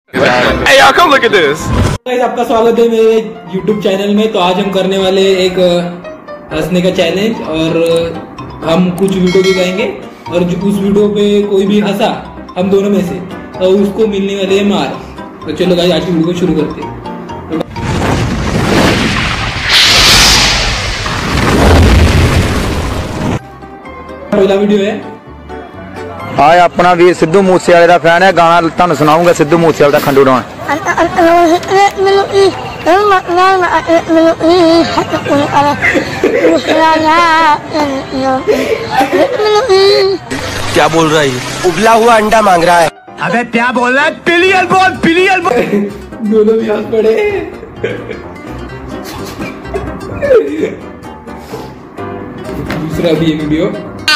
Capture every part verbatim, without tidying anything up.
Hey y'all, come look at this. Guys, आपका स्वागत है मेरे YouTube चैनल में। तो आज हम करने वाले एक हंसने का चैलेंज और हम कुछ वीडियो दिखाएंगे और जो उस वीडियो पे कोई भी हंसा हम दोनों में से तो उसको मिलने वाले है मार। तो चलो गाइस, आज की वीडियो को शुरू करते हैं। पहला वीडियो है हाय अपना वीर सिद्धू मूसेवाले का फैन है। गाना तुहानू सुनाऊंगा सिद्धू मूसेवाले का खंडू डाउन। क्या बोल रहा है? उबला हुआ अंडा मांग रहा है। अबे क्या बोल रहा है? पिलियल बोल, पिलियल बोल। दोनों भी हंस पड़े। दूसरा भी वीडियो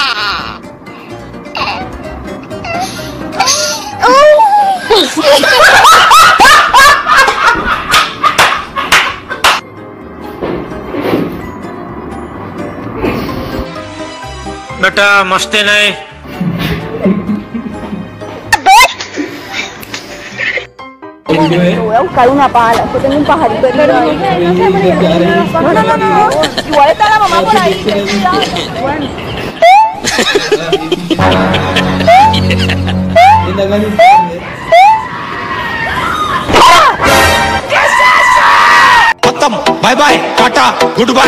बेटा मस्ते नहीं वीडियो है Karuna pala, ko din yung pahari ko dito. No, no, no, no. Igual está la mamá por ahí. खत्म, bye bye, tata, good bye.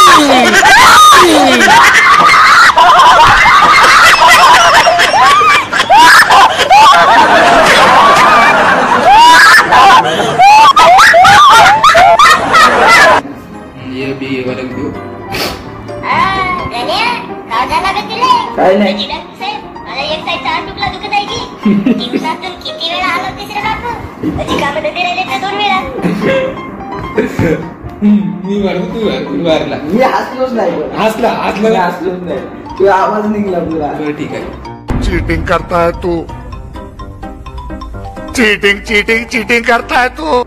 ये भी ये वाला वीडियो काय नाही मला एक साईड चार टुकला दुखत आहे की दिवसातून किती वेळा आलो तिसऱ्या बापू अजी काम धंदे राहिले तर दोन वेळा मी मारतो तू तू मारला मी हसलोच नाही हसला हसला हसलोच नाही तू आवाज निघला पुरा। बरं ठीक आहे। चीटिंग करता है तू, चीटिंग चीटिंग चीटिंग करता है तू।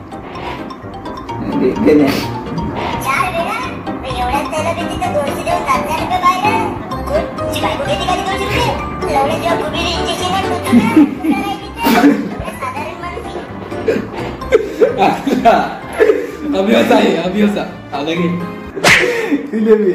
गेले चार वेळा एवढ्या त्याला भीती तर दोनशे देऊन चारशे रुपये बाहेर तुझी बायको घेते का दोनशे रुपये लवडे जेव्हा गुबीने इंजेक्शन साधारण माणूस अभी हंसा है अभी हंसा अलग तिले भी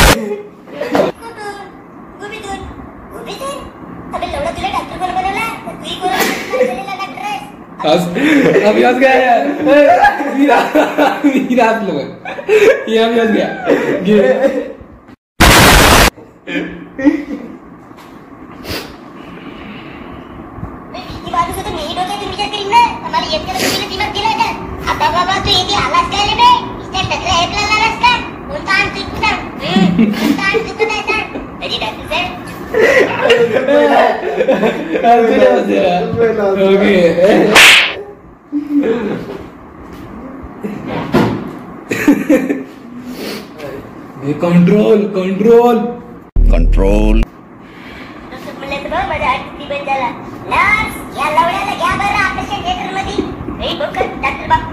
गुबीतून गुबीतून अबे लवडा तुला डॉक्टर कोण बनवला तू ही कोण डॉक्टर आहेस हंस अभी हंस गया यार। मीरा मीरा हंस लो ये अभी हंस गया ये की बात से तो नहीं डोके तुम विचार करीन ना हमारी एक तरफ से दिमाग दिला ना आता बाबा तू येते आलास काय बे इसने टकरा है प्लान आलास का कोणता आण तू कुठं कोणता आण तू कुठं आहे अजी डॉक्टर साहेब ओके कंट्रोल कंट्रोल कंट्रोल म्हणलं तर बघ माझा आठ बन झाला नर्स या लवड्याला घ्या बरं ऑपरेशन थिएटर मध्ये नाही बघ डॉक्टर बापू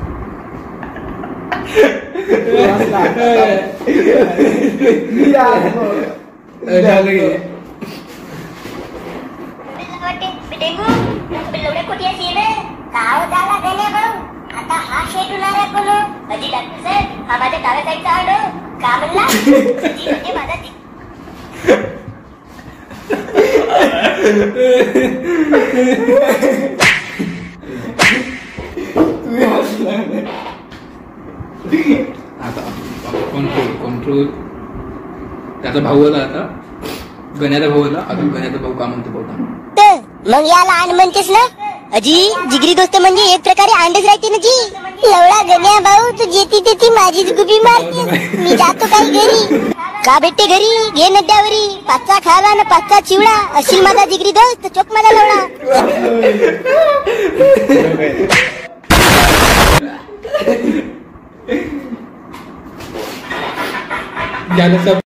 डेंगू लवड्या कुठे असेल काव झाला गेले भाऊ आता हा शेट होणार आहे कोण अजी डॉक्टर साहेब हा माझ्या डाव्या साईडचा आडो का म्हणला जी म्हणजे माझा जी आता कंट्रोल कंट्रोल त्याचा भाऊ आला आता गण्याचा भाऊ आला अजून गण्याचा भाऊ का म्हणतो बघा मग याला आण म्हणतेस ना अजी जिगरी दोस्त म्हणजे एक प्रकारे अंडच राहते ना जी लवडा गण्या भाऊ तू जेती तेती माझीच गुबी मारते मी जातो काही घरी का भेटते घरी घे नद्यावरी पाचचा खाला ना पाचचा चिवडा अशील माझा जिगरी दोस्त चोक माझा लवडा ज्याला